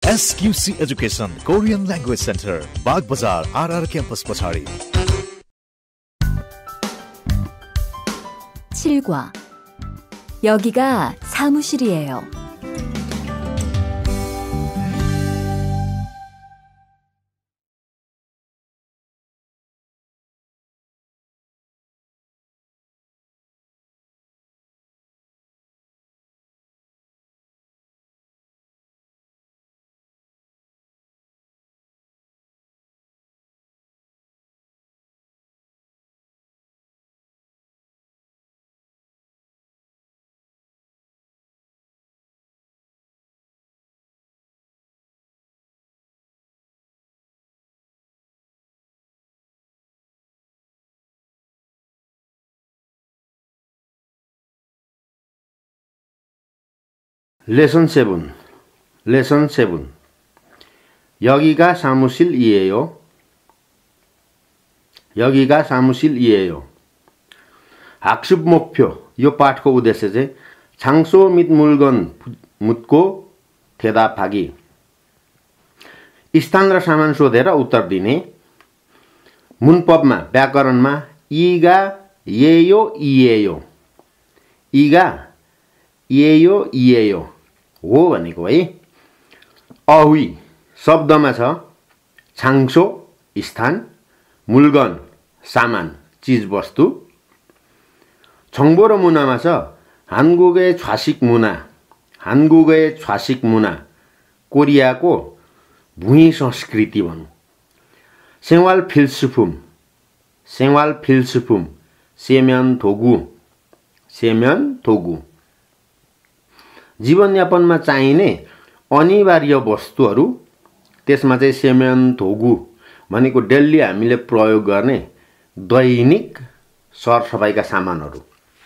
SQC Education Korean Language Center, Bagh Bazaar, RR Campus पछाडि. 7과 여기가 사무실이에요. 레슨 7 여기가 사무실이에요. 여기가 사무실이에요. 학습 목표 यो पाठको उद्देश्य चाहिँ 장소 및 물건 묻고 대답하기. स्थान र सामान सोधेर उत्तर दिने. मुनपबमा व्याकरणमा इगा येयो इएयो इगा येयो इएयो हो भनेको है. अहुई शब्दमा छ छाङसो स्थान, मुलगन सामान चीज वस्तु. छङ्बो र मुनामा छ हानगुगे छ्वासिक मुना कोरियाको भुइँ संस्कृति भनौँ. सेवाल फिल्सुफुम सेम्यान थोगु जीवनयापनमा चाहिने अनिवार्य वस्तुहरू. त्यसमा चाहिँ सेम्यान थोगु भनेको डेली हामीले प्रयोग गर्ने दैनिक सरसफाइका सामानहरू.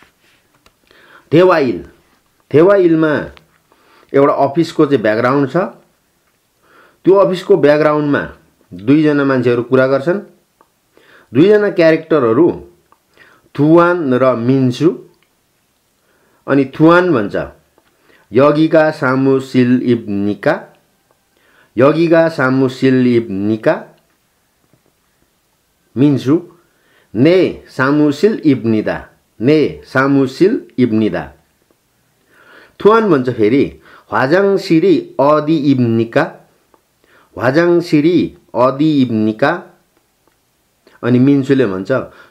थेवाइलमा एउटा अफिसको चाहिँ ब्याकग्राउन्ड छ. त्यो अफिसको ब्याकग्राउन्डमा दुईजना मान्छेहरू कुरा गर्छन्. दुईजना क्यारेक्टरहरू थुवान र मिन्सु. अनि थुवान भन्छ 여기가 사무실입니까? 민수 네 사무실입니다. 투안 먼저 फेरि 화장실이 어디입니까? अनि 민수ले भन्छ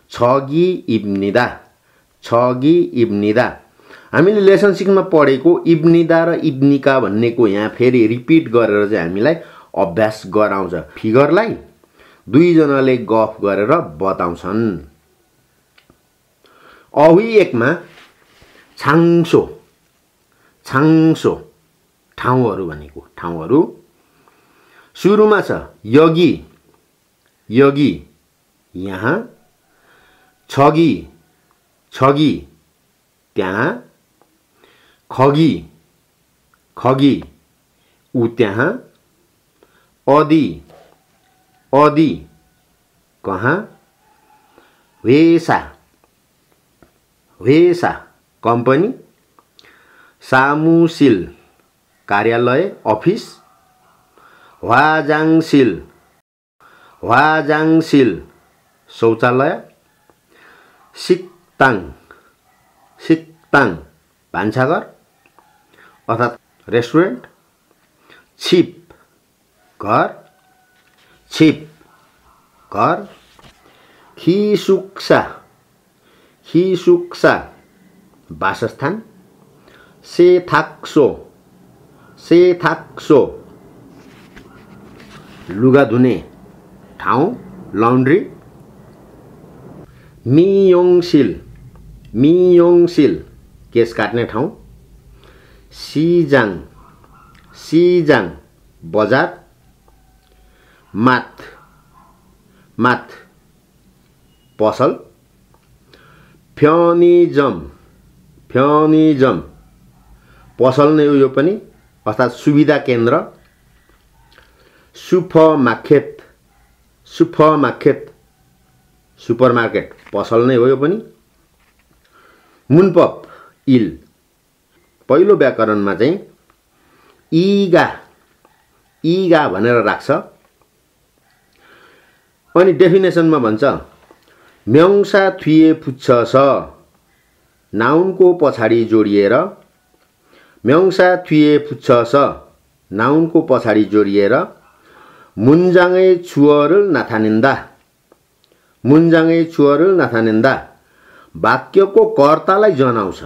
저기입니다. हामीले लेसन 6 मा पढेको इब्निदा र इब्निका भन्नेको यहाँ फेरि रिपिट गरेर चाहिँ हामीलाई अभ्यास गराउँछ. फिगरलाई दुईजनाले गफ गरेर बताउँछन्. अहुई 1 मा छाङसो ठाउँहरू भनेको ठाउँहरू. सुरुमा छ यगी यहाँ, छगी त्यहाँ, खगी उ त्यहाँ, अदी कहाँ, वेसा कम्पनी, सामुसिल कार्यालय अफिस, वाजाङसिल शौचालय, सिक्ताङ भान्साघर अर्थात् रेस्टुरेन्ट, छिप घर, खिसुक्सा वासस्थान, सेथाक्सो लुगा धुने ठाउँ लन्ड्री, मियोङसिल केस काट्ने ठाउँ, सिजाङ बजार, माथ पसल, फ्योनिजम पसल नै हो यो पनि अर्थात् सुविधा केन्द्र, सुपरमार्केट पसल नै हो यो पनि. मुनपप इल पहिलो व्याकरणमा चाहिँ इगा भनेर राख्छ। अनि डेफिनेसनमा भन्छ म्यौसा थुए पुच्छ स नाउनको पछाडि जोडिएर, म्यौसा थुए पुच्छ स नाउनको पछाडि जोडिएर मुन्जाङै छुअरुल नाथानिन्दा, मुन्जाङै छुअरुल नाथानिन्दा वाक्यको कर्तालाई जनाउँछ।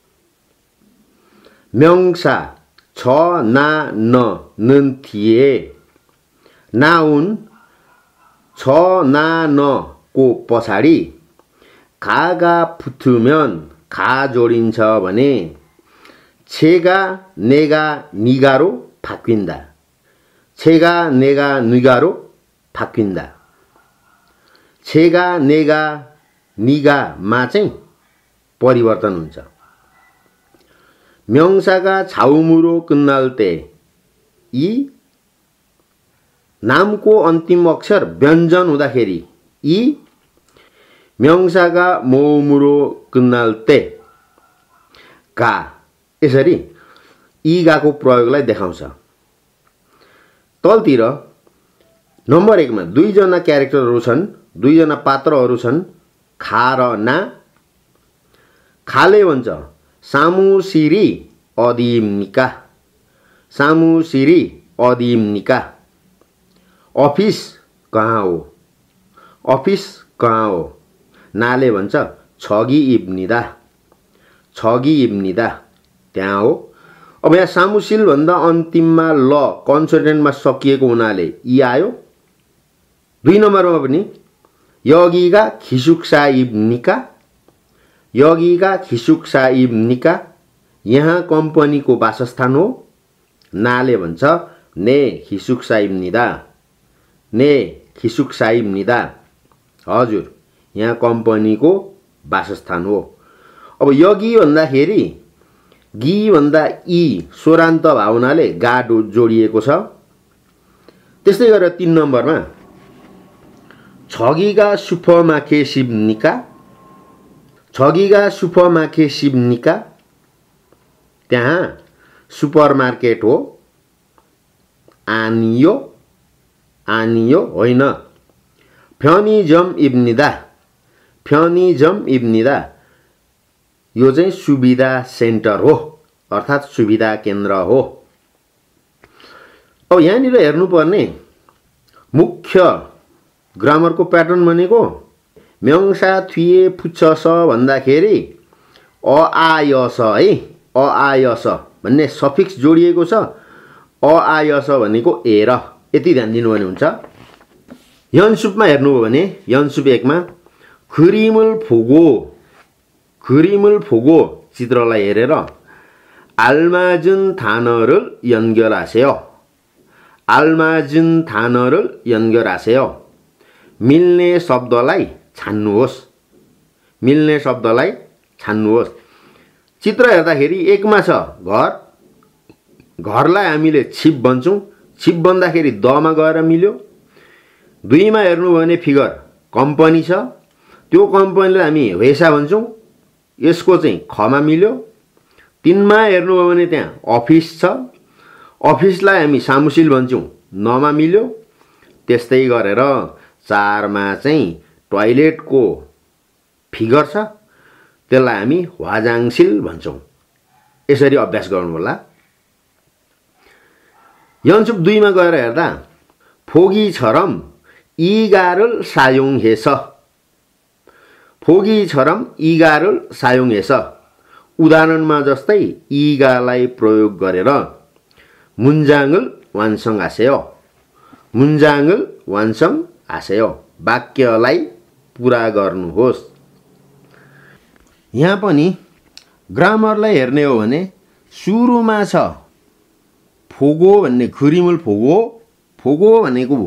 म्यौसा छ ना न नुन थिए, नाउन छ ना न को पछाडि खागा फुथुम्यन खा जोडिन्छ भने छेगा नेगा निगारो फाक्विन्दा, छेगा नेगा निगारो फाक्विन्दा। छेगा नेगा निगामा चाहिँ परिवर्तन हुन्छ। म्यौसागा छाउमुरो कुन्नाल्ते यी नामको अन्तिम अक्षर व्यञ्जन हुँदाखेरि यी म्यौसागा मौमुरो कुन्नाल्ते का यसरी इगाको प्रयोगलाई देखाउँछ। तलतिर नम्बर 1 मा दुईजना क्यारेक्टरहरू छन्, दुईजना पात्रहरू छन्, खा र ना। खाले भन्छ सामु सिरी अदिमनिका, सामु सिरी अदिमनिका। अफिस कहाँ हो, अफिस कहाँ हो। नाले भन्छ छगी इब्निदा, छगी इब्निदा त्यहाँ हो। अब यहाँ सामुसिल भन्दा अन्तिममा ल कन्सोनेन्टमा सकिएको हुनाले इ आयो। 2 नम्बरमा पनि यगिगा खिसुक्सा इब्निका, यगिगा खिसुक्सा इब्निका यहाँ कम्पनीको वासस्थान हो। नाले भन्छ ने खिसुक्सा इब्निदा, ने खिसुक्सा इब्निदा हजुर यहाँ कम्पनीको वासस्थान हो। अब यगी भन्दाखेरि गी भन्दा इ स्वरान्त भावनाले गाडो जोडिएको छ। त्यस्तै गरेर 3 नम्बरमा छगिगा सुफमाखे शिवनिका, छगिगा सुफमाखे शिवनिका त्यहाँ सुपरमार्केट हो। आनियो, आनियो होइन। फ्यनिजम इब्निदा, फ्यनिजम इब्निदा यो चाहिँ सुविधा सेन्टर हो अर्थात् सुविधा केन्द्र हो। अब यहाँनिर हेर्नुपर्ने मुख्य ग्रामरको प्याटर्न भनेको म्यौसा थुए पुच्छ स भन्दाखेरि अ आयस है, अ आयस भन्ने सफिक्स जोडिएको छ। अ आयस भनेको एर, यति ध्यान दिनुभयो भने हुन्छ। यन्सुपमा हेर्नु हो भने यन्सुप 1 मा खुरिमुल फुगो, खुरिमुल फुगो चित्रलाई हेरेर आल्माजुन थानरुल यन्गरासेयो, आल्माजुन थानरुल यन्गरासेयो मिल्ने शब्दलाई छान्नुहोस्, मिल्ने शब्दलाई छान्नुहोस्। चित्र हेर्दाखेरि 1 मा छ घर, घरलाई हामीले छिप भन्छौँ, छिप भन्दाखेरि दमा गएर मिल्यो। 2 मा हेर्नु भने फिगर कम्पनी छ, त्यो कम्पनीलाई हामी वेसा भन्छौँ, यसको चाहिँ खमा मिल्यो। 3 मा हेर्नुभयो भने त्यहाँ अफिस छ, अफिसलाई हामी सामुसिल भन्छौँ, नमा मिल्यो। त्यस्तै गरेर 4 मा चाहिँ टोयलेटको फिगर छ, त्यसलाई हामी वाजाङसिल भन्छौँ। यसरी अभ्यास गर्नु होला। यन्सुप 2 मा गएर हेर्दा फोगी छरम इगारुल सायोङ हेस, फोगी छरम इगारुल सायोङ हेस उदाहरणमा जस्तै इगालाई प्रयोग गरेर मुन्जाङल वान्सङ आसेयो, मुन्जाङल वान्सङ आसेयो वाक्यलाई पुरा गर्नुहोस्। यहाँ पनि ग्रामरलाई हेर्ने हो भने सुरुमा छ फोगो भन्ने खुरिमुल फोगो, फोगो भनेको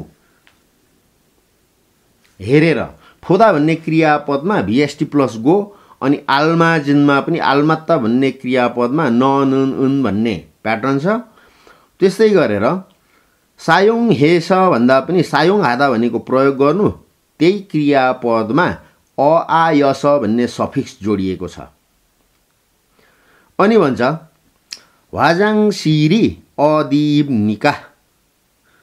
हेरेर, फोदा भन्ने क्रियापदमा VST प्लस गो, अनि आल्माजिनमा पनि आल्मात्ता भन्ने क्रियापदमा न नुन उन भन्ने प्याटर्न छ। त्यस्तै गरेर सायोङ हेस भन्दा पनि सायोङ हादा भनेको प्रयोग गर्नु, त्यही क्रियापदमा अ आ यस भन्ने सफिक्स जोडिएको छ। अनि भन्छ वाजाङ सिरी अदिमनिका,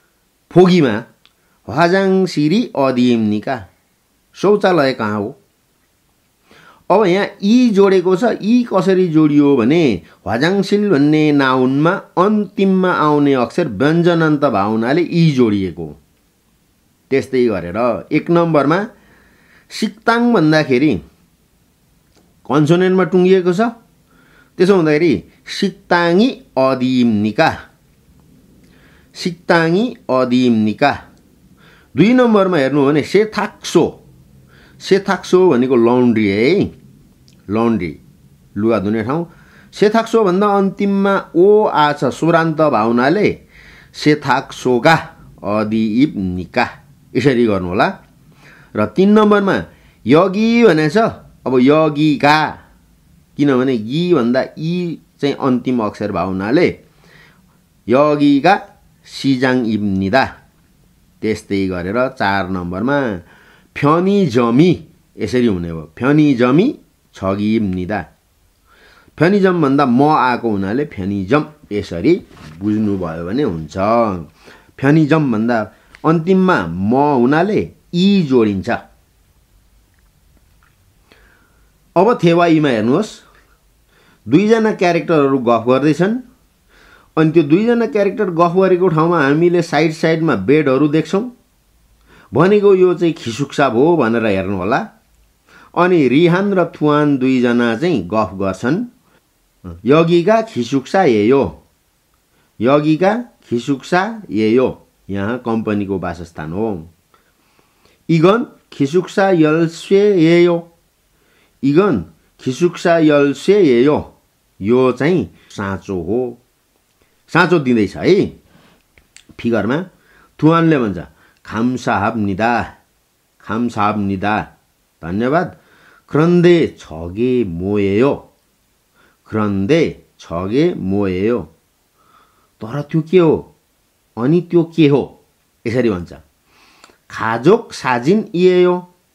फोगीमा 화장실이 어디입니까? शौचालय कहाँ हो? अब यहाँ यी जोडेको छ। यी कसरी जोडियो भने 화장실 भन्ने नाउनमा अन्तिममा आउने अक्षर व्यञ्जनान्त भए हुनाले यी जोडिएको। त्यस्तै गरेर 1 नम्बरमा सिक्ताङ भन्दाखेरि कन्सोनेन्टमा टुङ्गिएको छ। त्यसो हुँदाखेरि 식당이 어디입니까? 식당이 어디입니까? 2 नम्बरमा हेर्नु हो भने 세탁소। 세탁소 भनेको लन्ड्री है, लन्ड्री लुगा धुने ठाउँ। 세탁소 भन्दा अन्तिममा ओ आछ स्वरान्त भए हुनाले 세탁소가 어디입니까? यसरी गर्नु होला। र 3 नम्बरमा 여기 भनेछ। अब 여기가 किनभने गी भन्दा ई चाहिँ अन्तिम अक्षर भए हुनाले 여기가 시장입니다। त्यस्तै गरेर 4 नम्बरमा 편의점이 यसरी हुने हो। 편의점이 저기입니다। 편의점 भन्दा म आएको हुनाले 편의점 यसरी बुझ्नुभयो भने हुन्छ। 편의점 भन्दा अन्तिममा म हुनाले ई जोडिन्छ। अब थेवा ईमा हेर्नुहोस्। 2 जना क्यारेक्टरहरू गफ गर्दैछन् अनि त्यो 2 जना क्यारेक्टर गफ गरेको ठाउँमा हामीले साइडमा बेडहरू देख्छौं। भनेको यो चाहिँ खिसुक्सा भो भनेर हेर्नु होला। अनि रिहान र थुवान 2 जना चाहिँ गफ गर्छन्। 여기가 기숙사예요। 여기가 기숙사예요। यहाँ कम्पनीको वासस्थान हो। 이건 기숙사 열쇠예요। 이건 기숙사 열쇠예요। यो चाहिँ साँचो हो। साँचो दिँदैछ है फिगरमा। थुवानले भन्छ 감사합니다। 감사합니다। धन्यवाद। 그런데 저게 뭐예요? 그런데 저게 뭐예요? तर त्यो के हो? अनि त्यो के हो? यसरी भन्छ। 가족 사진이에요।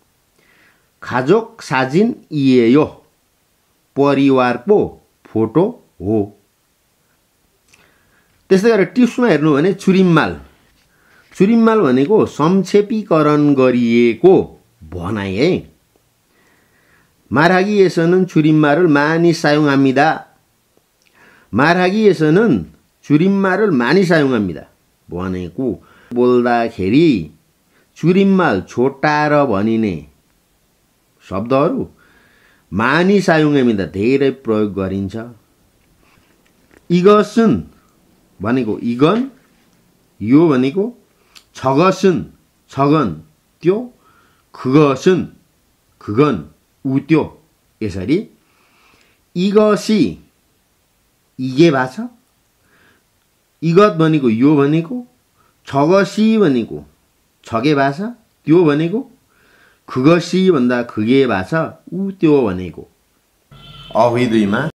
가족 사진이에요। परिवारको फोटो हो। त्यस्तै गरेर टिप्समा हेर्नु भने चुरिम्माल। चुरिम्माल भनेको संक्षेपीकरण गरिएको भनाइ है। 말하기에서는 줄임말을 많이 사용합니다. 말하기에서는 줄임말을 많이 사용합니다. भनेको बोल्दाखेरि 줄임말 छोटाएर भनिने शब्दहरू 많이 사용합니다. धेरै प्रयोग गरिन्छ। 이것은 भनेको 이건 यो भनेको 저것은 저건 त्यो 그것은 그건 우त्यो यसरी 이것이 이게 भाषा 이것 भनेको यो भनेको 저것이 भनेको 저게 भाषा त्यो भनेको 그것이 भन्दा 그게 भाषा उ त्यो भनेको। अवधि 2 मा